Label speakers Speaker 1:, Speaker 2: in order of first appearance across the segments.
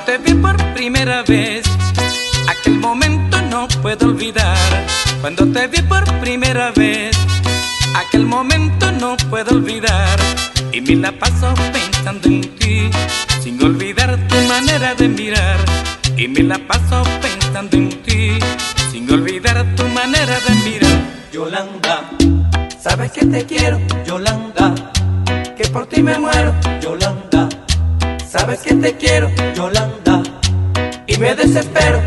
Speaker 1: te vi por primera vez, aquel momento no puedo olvidar. Cuando te vi por primera vez, aquel momento no puedo olvidar. Y me la paso pensando en ti, sin olvidar tu manera de mirar. Y me la paso pensando en ti, sin olvidar tu manera de mirar.
Speaker 2: Yolanda, sabes que te quiero, Yolanda, que por ti me muero, Yolanda. Sabes que te quiero, Yolanda, y me desespero.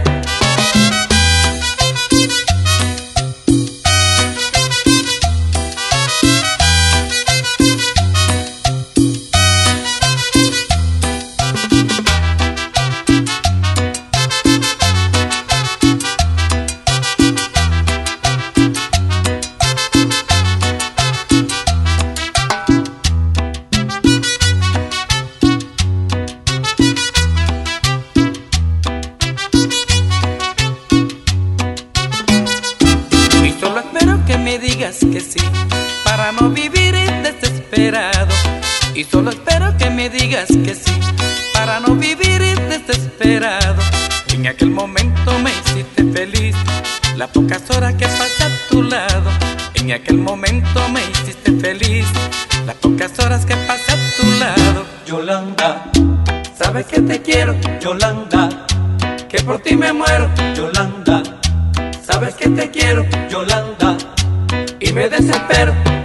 Speaker 1: Me digas que sí, para no vivir desesperado. Y solo espero que me digas que sí, para no vivir desesperado. En aquel momento me hiciste feliz, las pocas horas que pasé a tu lado. En aquel momento me hiciste feliz, las pocas horas que pasé a tu lado.
Speaker 2: Yolanda, sabes que te quiero, Yolanda, que por ti me muero, Yolanda. Sabes que te quiero, Yolanda, y me desespero.